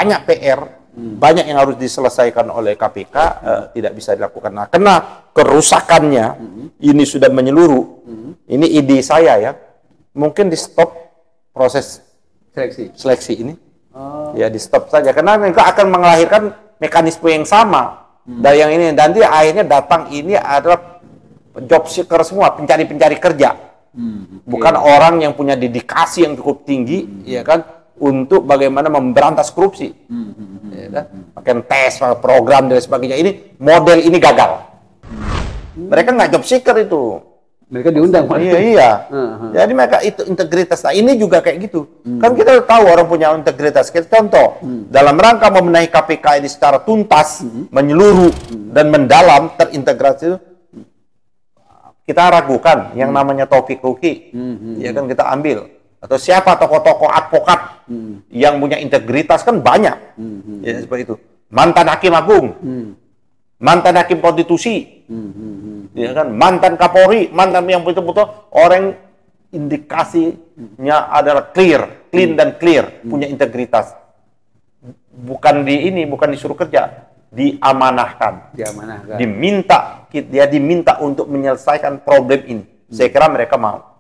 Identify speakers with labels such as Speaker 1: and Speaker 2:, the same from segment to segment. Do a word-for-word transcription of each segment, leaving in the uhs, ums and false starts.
Speaker 1: banyak P R, hmm. banyak yang harus diselesaikan oleh K P K, hmm. uh, tidak bisa dilakukan. Nah, karena kerusakannya hmm. ini sudah menyeluruh, hmm. ini ide saya ya, mungkin di stop proses
Speaker 2: seleksi,
Speaker 1: seleksi ini,
Speaker 2: oh.
Speaker 1: ya di stop saja, karena mereka akan melahirkan mekanisme yang sama hmm. dari yang ini. Dan dia akhirnya datang ini adalah job seeker semua, pencari-pencari kerja, hmm. okay. bukan orang yang punya dedikasi yang cukup tinggi, hmm. ya kan, untuk bagaimana memberantas korupsi, hmm. ya kan, pakai tes, program dan sebagainya. Ini model ini gagal. Hmm. Mereka nggak job seeker itu.
Speaker 2: Mereka diundang.
Speaker 1: Iya, iya. Uh-huh. Jadi mereka itu integritas. Nah, ini juga kayak gitu. Hmm. Kan kita tahu orang punya integritas. Kita contoh, hmm. dalam rangka memenuhi K P K ini secara tuntas, hmm. menyeluruh, hmm. dan mendalam, terintegrasi itu, kita ragukan yang hmm. namanya Taufik Luki. Hmm. Ya kan, kita ambil. Atau siapa tokoh-tokoh advokat hmm. yang punya integritas, kan banyak. Hmm. Ya, seperti itu. Mantan Hakim Agung. Hmm. Mantan Hakim Konstitusi. Hmm. Hmm. Ya kan, mantan Kapolri, mantan yang betul-betul orang indikasinya adalah clear, clean dan clear, punya integritas. Bukan di ini, bukan disuruh kerja, diamanahkan,
Speaker 2: diamanahkan.
Speaker 1: Diminta, dia diminta untuk menyelesaikan problem ini. Saya kira mereka mau.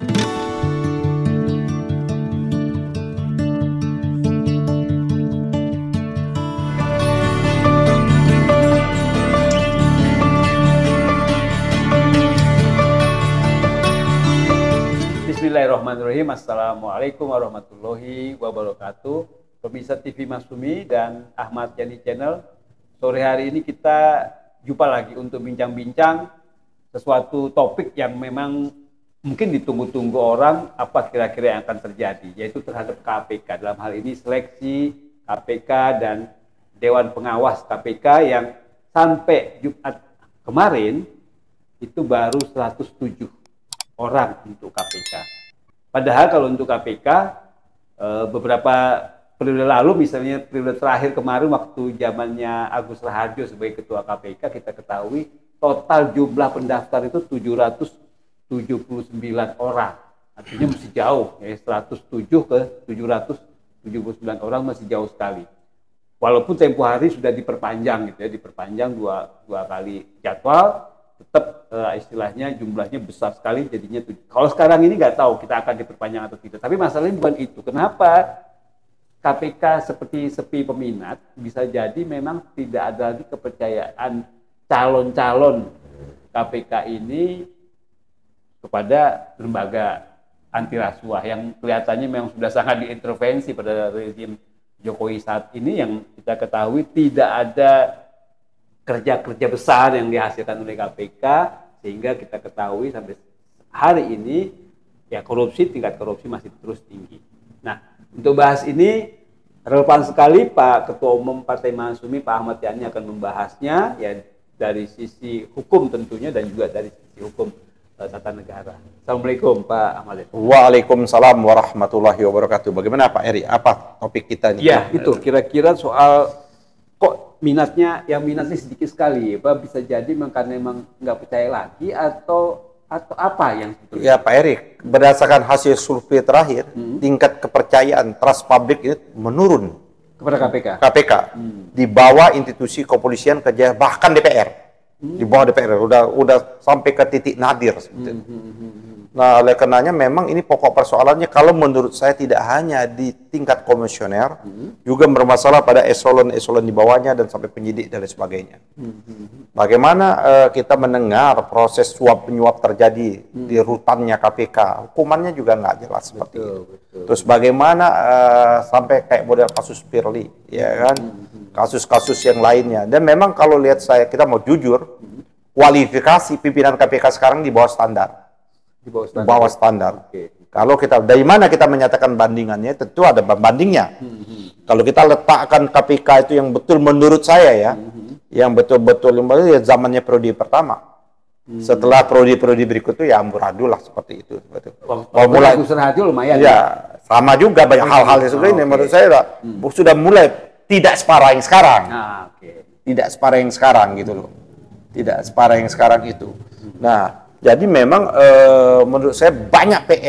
Speaker 2: Bismillahirrahmanirrahim. Assalamualaikum warahmatullahi wabarakatuh. Pemirsa T V Masyumi dan Ahmad Yani Channel. Sore hari ini kita jumpa lagi untuk bincang-bincang sesuatu topik yang memang mungkin ditunggu-tunggu orang, apa kira-kira yang akan terjadi, yaitu terhadap K P K. Dalam hal ini seleksi K P K dan Dewan Pengawas K P K yang sampai Jumat kemarin itu baru seratus tujuh orang untuk K P K. Padahal kalau untuk K P K, beberapa periode lalu, misalnya periode terakhir kemarin waktu zamannya Agus Raharjo sebagai Ketua K P K, kita ketahui total jumlah pendaftar itu tujuh ratus tujuh puluh sembilan orang. Artinya masih jauh, ya, seratus tujuh ke tujuh ratus tujuh puluh sembilan orang masih jauh sekali. Walaupun tempo hari sudah diperpanjang, gitu ya, diperpanjang dua, dua kali jadwal, tetap uh, istilahnya jumlahnya besar sekali jadinya tujuh. Kalau sekarang ini nggak tahu kita akan diperpanjang atau tidak. Tapi masalahnya bukan itu. Kenapa K P K seperti sepi peminat? Bisa jadi memang tidak ada lagi kepercayaan calon-calon K P K ini kepada lembaga anti rasuah yang kelihatannya memang sudah sangat diintervensi pada rezim Jokowi saat ini, yang kita ketahui tidak ada kerja-kerja besar yang dihasilkan oleh K P K, sehingga kita ketahui sampai hari ini ya korupsi, tingkat korupsi masih terus tinggi. Nah, untuk bahas ini relevan sekali Pak Ketua Umum Partai Masyumi Pak Ahmad Yani akan membahasnya ya dari sisi hukum tentunya dan juga dari sisi hukum uh, tata negara. Assalamualaikum Pak Ahmad Yani.
Speaker 1: Waalaikumsalam warahmatullahi wabarakatuh. Bagaimana Pak Eri? Apa topik kita ini?
Speaker 2: Ya, itu kira-kira soal kok minatnya, yang minatnya sedikit sekali, apa bisa jadi memang karena memang nggak percaya lagi atau atau apa yang sebetulnya?
Speaker 1: Ya Pak Erik, berdasarkan hasil survei terakhir, hmm. tingkat kepercayaan trust publik itu menurun
Speaker 2: kepada K P K.
Speaker 1: K P K hmm. di bawah institusi kepolisian, kerja, bahkan D P R, hmm. di bawah D P R udah udah sampai ke titik nadir. Hmm. Hmm. Nah, oleh karenanya memang ini pokok persoalannya kalau menurut saya tidak hanya di tingkat komisioner, hmm. juga bermasalah pada eselon-eselon di bawahnya dan sampai penyidik dan lain sebagainya. Hmm. Bagaimana uh, kita mendengar proses suap-penyuap terjadi hmm. di rutannya K P K, hukumannya juga nggak jelas seperti betul, itu. Betul. Terus bagaimana uh, sampai kayak model kasus Firly, ya kan, kasus-kasus hmm. yang lainnya. Dan memang kalau lihat saya, kita mau jujur, hmm. kualifikasi pimpinan K P K sekarang di bawah standar.
Speaker 2: Di bawah standar.
Speaker 1: Bawah standar. Okay. Kalau kita dari mana kita menyatakan bandingannya, tentu ada bandingnya. Hmm. Kalau kita letakkan K P K itu yang betul menurut saya ya, hmm. yang betul-betul ya zamannya periode pertama. Hmm. Setelah periode-periode berikut itu ya amburadul lah seperti itu. Betul.
Speaker 2: Kalau mulai Agus Raharjo lumayan.
Speaker 1: Ya, ya, sama juga banyak hal-hal yang seperti oh, ini. Okay. Menurut saya hmm. sudah mulai tidak separah yang sekarang.
Speaker 2: Ah, okay.
Speaker 1: Tidak separah yang sekarang gitu loh. Tidak separah yang sekarang itu. Hmm. Nah, jadi memang e, menurut saya banyak P R,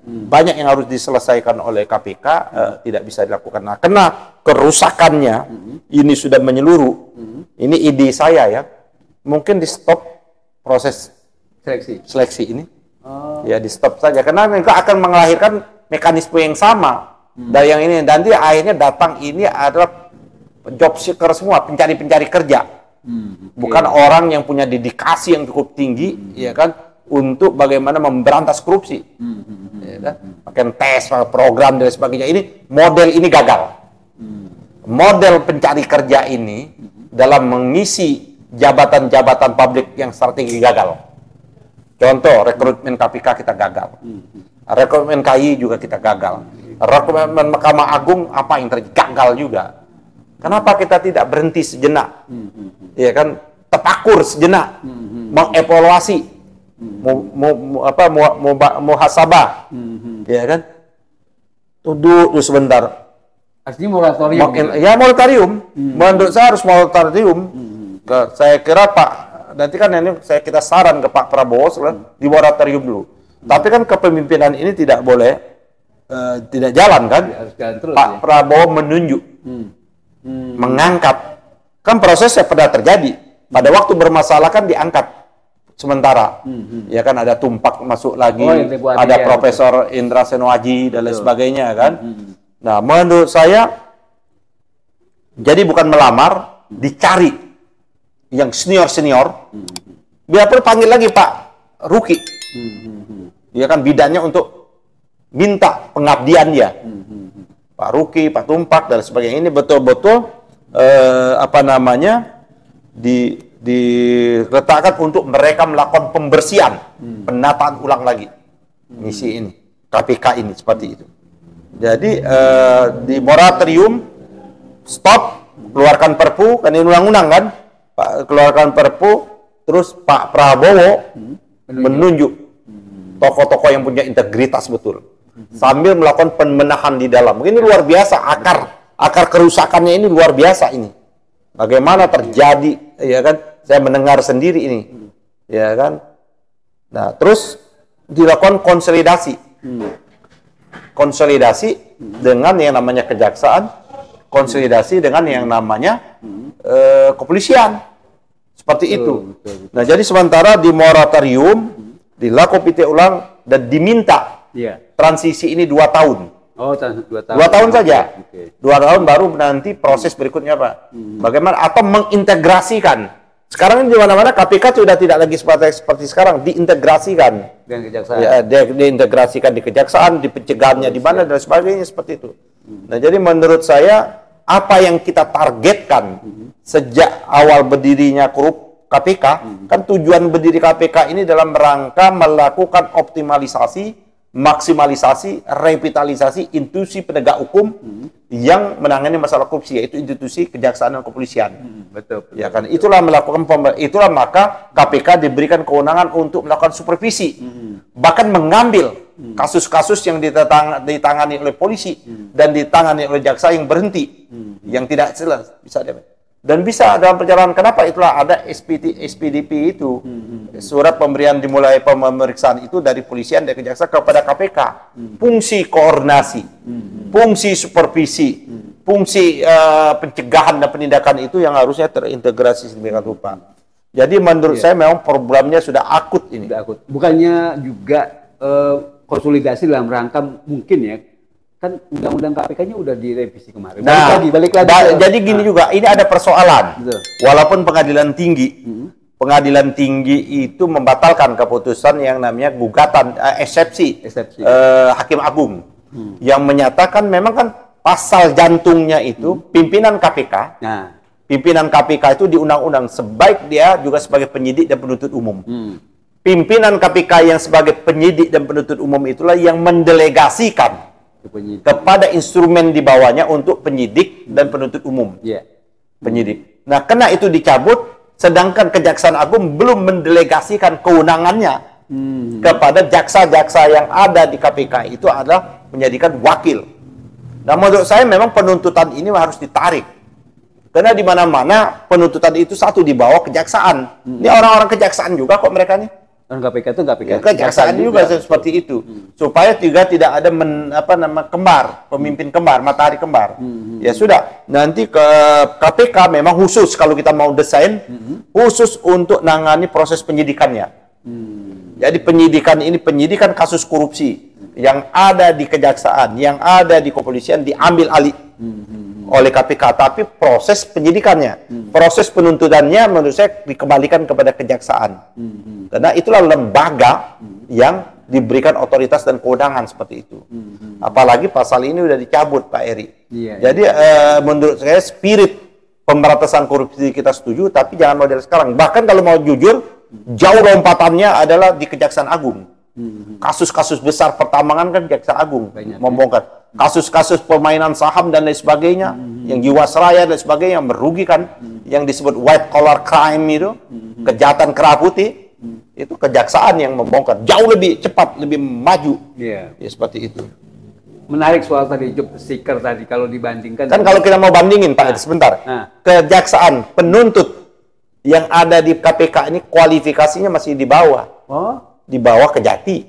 Speaker 1: Hmm. Banyak yang harus diselesaikan oleh K P K, hmm. uh, tidak bisa dilakukan. Nah, karena kerusakannya hmm. ini sudah menyeluruh, hmm. ini ide saya ya, mungkin di stop proses
Speaker 2: seleksi,
Speaker 1: seleksi ini,
Speaker 2: oh.
Speaker 1: ya di stop saja, karena mereka akan melahirkan mekanisme yang sama hmm. dari yang ini. Nanti akhirnya datang ini adalah job seeker semua, pencari-pencari kerja, hmm. okay. bukan orang yang punya dedikasi yang cukup tinggi, hmm. ya kan, untuk bagaimana memberantas korupsi, hmm. ya kan, pakai tes, program dan sebagainya. Ini model ini gagal. Hmm. Model pencari kerja ini hmm. dalam mengisi jabatan-jabatan publik yang strategi gagal. Contoh, rekrutmen K P K kita gagal, hmm. rekrutmen K I juga kita gagal, rekrutmen Mahkamah Agung apa yang terjadi gagal juga. Kenapa kita tidak berhenti sejenak, hmm. ya kan, tepakur sejenak, hmm. mengevaluasi, hmm. mu, mu, mu, apa, mu, mu, muhasabah, hmm. ya kan, duduk dulu sebentar.
Speaker 2: Artinya moratorium.
Speaker 1: Mo, ya moratorium, hmm. menurut saya harus moratorium. Hmm. Saya kira Pak, nanti kan ini saya kita saran ke Pak Prabowo, hmm. di moratorium dulu. Hmm. Tapi kan kepemimpinan ini tidak boleh, uh, tidak jalan kan?
Speaker 2: Harus jalan terus,
Speaker 1: Pak
Speaker 2: ya?
Speaker 1: Prabowo menunjuk. Hmm. Hmm. Mengangkat, kan prosesnya pernah terjadi pada waktu bermasalah kan diangkat sementara, hmm. ya kan, ada Tumpak masuk lagi, oh, ada dia, Profesor betul. Indra Senoaji dan lain sebagainya kan. Hmm. Nah, menurut saya jadi bukan melamar, dicari yang senior senior, hmm. biarpun panggil lagi Pak Ruki, hmm. ya kan, bidannya untuk minta pengabdian dia. Hmm. Pak Ruki, Pak Tumpak dan sebagainya, ini betul-betul eh, apa namanya di diletakkan untuk mereka melakukan pembersihan, hmm. penataan ulang lagi hmm. misi ini, K P K ini seperti itu. Jadi eh, di moratorium stop, keluarkan Perpu, kan ini undang-undang kan, Pak, keluarkan Perpu, terus Pak Prabowo hmm. menunjuk tokoh-tokoh yang punya integritas betul, sambil melakukan pemenahan di dalam. Ini luar biasa, akar akar kerusakannya ini luar biasa ini. Bagaimana terjadi, ya kan? Saya mendengar sendiri ini, ya kan? Nah, terus dilakukan konsolidasi, konsolidasi dengan yang namanya kejaksaan, konsolidasi dengan yang namanya eh, kepolisian, seperti itu. Nah, jadi sementara di moratorium dilakukan P T ulang dan diminta yeah. transisi ini dua tahun.
Speaker 2: Oh, dua tahun.
Speaker 1: Dua tahun saja.
Speaker 2: Okay.
Speaker 1: Dua tahun baru nanti proses berikutnya, Pak. Hmm. Bagaimana atau mengintegrasikan. Sekarang ini di mana-mana K P K sudah tidak lagi seperti seperti sekarang, diintegrasikan
Speaker 2: dengan kejaksaan.
Speaker 1: Ya, di, diintegrasikan di kejaksaan, di pencegahannya di mana dan sebagainya seperti itu. Hmm. Nah, jadi menurut saya apa yang kita targetkan hmm. sejak awal berdirinya korup K P K, hmm. kan tujuan berdiri K P K ini dalam rangka melakukan optimalisasi, maksimalisasi, revitalisasi institusi penegak hukum hmm. yang menangani masalah korupsi, yaitu institusi kejaksaan dan kepolisian. Hmm, betul, betul. Ya kan, itulah melakukan itulah maka K P K diberikan kewenangan untuk melakukan supervisi, hmm. bahkan mengambil kasus-kasus hmm. yang ditang ditangani oleh polisi hmm. dan ditangani oleh jaksa yang berhenti, hmm. yang tidak jelas bisa dia. Dan bisa dalam perjalanan, kenapa itulah ada S P D P itu, hmm. surat pemberian dimulai pemeriksaan itu dari polisian dan kejaksaan kepada K P K. Hmm. Fungsi koordinasi, hmm. fungsi supervisi, hmm. fungsi uh, pencegahan dan penindakan itu yang harusnya terintegrasi sedemikian rupa. Jadi menurut yeah. saya memang programnya sudah akut ini.
Speaker 2: Sudah akut. Bukannya juga uh, konsolidasi dalam rangka mungkin ya, kan undang-undang K P K-nya udah direvisi kemarin.
Speaker 1: Nah,
Speaker 2: balik lagi, balik lagi.
Speaker 1: Ba jadi gini nah. juga, ini ada persoalan. Betul. Walaupun pengadilan tinggi, hmm. pengadilan tinggi itu membatalkan keputusan yang namanya gugatan eh, eksepsi, eksepsi. Eh, Hakim Agung, hmm. yang menyatakan memang kan pasal jantungnya itu hmm. pimpinan K P K. Nah. Pimpinan K P K itu di undang-undang sebaik dia juga sebagai penyidik dan penuntut umum. Hmm. Pimpinan K P K yang sebagai penyidik dan penuntut umum itulah yang mendelegasikan penyidik kepada instrumen di bawahnya untuk penyidik dan penuntut umum. Yeah. Penyidik. Nah, karena itu dicabut, sedangkan Kejaksaan Agung belum mendelegasikan kewenangannya hmm. kepada jaksa-jaksa yang ada di K P K itu adalah menjadikan wakil. Nah, menurut saya memang penuntutan ini harus ditarik. Karena di mana-mana penuntutan itu satu di bawah kejaksaan. Hmm. Ini orang-orang kejaksaan juga kok mereka nih.
Speaker 2: Dan K P K itu K P K.
Speaker 1: Ya, kejaksaan juga, juga seperti itu. Hmm. Supaya juga tidak ada men, apa nama kembar, pemimpin kembar, matahari kembar. Hmm. Ya sudah, nanti ke K P K memang khusus kalau kita mau desain hmm. khusus untuk nangani proses penyidikannya. Hmm. Jadi penyidikan ini penyidikan kasus korupsi hmm. yang ada di kejaksaan, yang ada di kepolisian diambil alih hmm. oleh K P K, tapi proses penyidikannya, hmm. proses penuntutannya menurut saya dikembalikan kepada kejaksaan. Hmm. Karena itulah lembaga hmm. yang diberikan otoritas dan kewenangan seperti itu. Hmm. Apalagi pasal ini sudah dicabut, Pak Eri. Iya, Jadi iya. Eh, menurut saya spirit pemberantasan korupsi kita setuju, tapi jangan model sekarang. Bahkan kalau mau jujur, hmm. jauh lompatannya adalah di Kejaksaan Agung. Kasus-kasus hmm. besar pertambangan kan Kejaksaan Agung membongkar. Kasus-kasus permainan saham dan lain sebagainya, hmm. yang jiwasraya dan sebagainya, yang merugikan, hmm. yang disebut white collar crime itu, hmm. kejahatan kera putih, hmm. itu kejaksaan yang membongkar. Jauh lebih cepat, lebih maju. Yeah. Ya seperti itu.
Speaker 2: Menarik soal tadi job seeker tadi kalau dibandingkan.
Speaker 1: Kan kalau kita mau bandingin Pak, nah. sebentar. Nah. Kejaksaan penuntut yang ada di K P K ini kualifikasinya masih di bawah. Oh. Di bawah Kejati.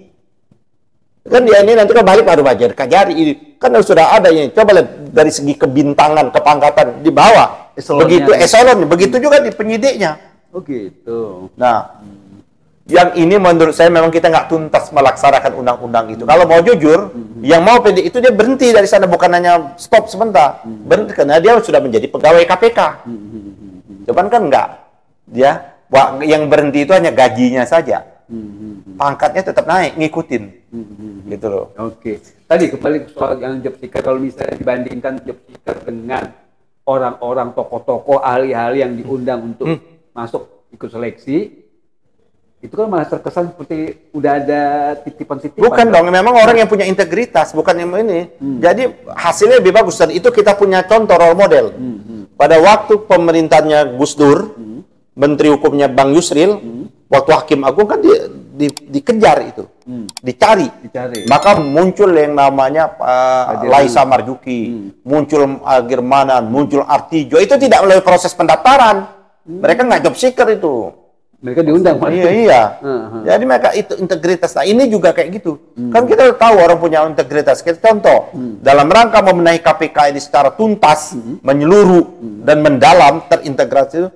Speaker 1: Kan dia ini nanti kan balik baru bajar Kejari ini. Kan sudah ada ini. Coba lihat dari segi kebintangan, kepangkatan di bawah. Eselonnya begitu eselon, begitu juga di penyidiknya.
Speaker 2: Oh gitu.
Speaker 1: Nah, hmm. yang ini menurut saya memang kita nggak tuntas melaksanakan undang-undang itu. Hmm. Kalau mau jujur, hmm. yang mau pendek itu dia berhenti dari sana, bukan hanya stop sebentar. Hmm. Berhenti karena dia sudah menjadi pegawai K P K. Hmm. Cuman kan enggak. Dia yang berhenti itu hanya gajinya saja. Hmm. Pangkatnya tetap naik, ngikutin. Hmm. Gitu loh.
Speaker 2: Oke. Tadi kembali ke soal yang job seeker, kalau misalnya dibandingkan job seeker dengan orang-orang tokoh-tokoh ahli-ahli yang diundang untuk hmm. masuk ikut seleksi, itu kan malah terkesan seperti udah ada titipan-titipan.
Speaker 1: Bukan dong, memang orang yang punya integritas, bukan yang ini. Hmm. Jadi hasilnya lebih bagus, dan itu kita punya contoh role model. Hmm. Hmm. Pada waktu pemerintahnya Gus Dur, hmm. Menteri Hukumnya Bang Yusril, hmm. waktu Hakim Agung kan di, di, dikejar itu, hmm. dicari. dicari. Maka muncul yang namanya uh, Laisa Marzuki, hmm. muncul Agirmanan, muncul Artijo. Itu tidak melalui proses pendaftaran. Hmm. Mereka nggak job seeker itu.
Speaker 2: Mereka diundang.
Speaker 1: Iya, iya. Uh-huh. Jadi mereka itu integritas. Nah ini juga kayak gitu. Hmm. Kan kita tahu orang punya integritas. Kita contoh, hmm. dalam rangka memenuhi K P K ini secara tuntas, hmm. menyeluruh, hmm. dan mendalam, terintegrasi itu,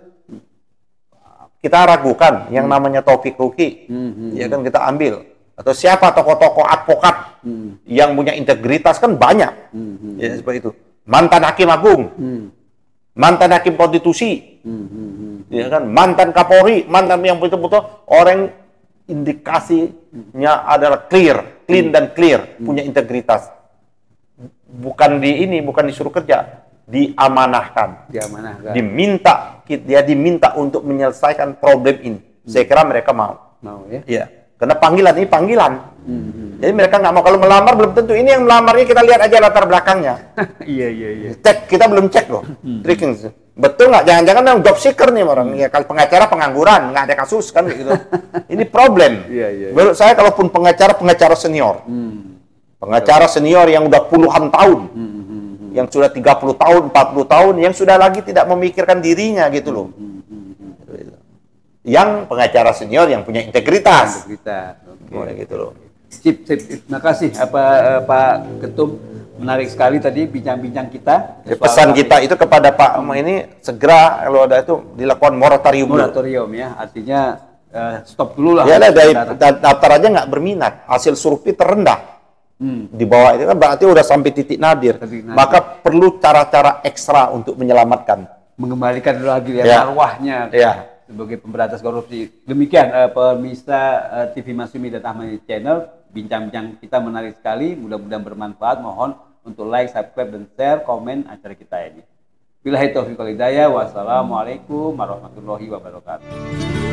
Speaker 1: kita ragukan yang namanya Taufik Luki, hmm. ya kan kita ambil. Atau siapa tokoh-tokoh advokat hmm. yang punya integritas kan banyak. Hmm. Ya seperti itu. Mantan Hakim Agung, hmm. mantan Hakim Konstitusi, hmm. ya kan, mantan Kapolri, mantan yang betul-betul orang indikasinya adalah clear, clean hmm. dan clear, hmm. punya integritas. Bukan di ini, bukan disuruh kerja. Diamanahkan,
Speaker 2: diamanahkan,
Speaker 1: diminta, dia diminta untuk menyelesaikan problem ini. Hmm. Saya kira mereka mau,
Speaker 2: mau ya,
Speaker 1: ya. Karena panggilan ini panggilan. Hmm. Jadi mereka nggak mau. Kalau melamar belum tentu. Ini yang melamarnya kita lihat aja latar belakangnya.
Speaker 2: Iya iya iya.
Speaker 1: Cek, kita belum cek loh. Hmm. Tricking, betul nggak? Jangan-jangan yang job seeker nih orang. Ya kalau pengacara pengangguran, nggak ada kasus kan gitu. Ini problem.
Speaker 2: Iya iya.
Speaker 1: Menurut saya kalaupun pengacara pengacara senior, hmm. pengacara senior yang udah puluhan tahun. Hmm. yang sudah tiga puluh tahun, empat puluh tahun, yang sudah lagi tidak memikirkan dirinya gitu loh. Hmm, hmm, hmm. Yang pengacara senior yang punya integritas.
Speaker 2: Integritas. Oke.
Speaker 1: Okay. Gitu loh.
Speaker 2: Sip, sip. Terima kasih apa uh, Pak Ketum. Menarik sekali tadi bincang-bincang kita.
Speaker 1: Ya, pesan kita itu kepada Pak ini segera kalau ada itu dilakukan moratorium.
Speaker 2: Moratorium ya, artinya uh, stop dulu lah.
Speaker 1: Ya lah, dari daftar aja nggak berminat, hasil survei terendah. Hmm. Di bawah itu kan berarti udah sampai titik nadir. Titik nadir. Maka perlu cara-cara ekstra untuk menyelamatkan,
Speaker 2: mengembalikan lagi ya, ya. arwahnya ya. Sebagai pemberantas korupsi. Demikian uh, pemirsa uh, T V Masyumi dan Ahmad Channel, bincang-bincang kita menarik sekali, mudah-mudahan bermanfaat. Mohon untuk like, subscribe, dan share, komen acara kita ini. Billahi taufiq wal hidayah. Wassalamualaikum warahmatullahi wabarakatuh.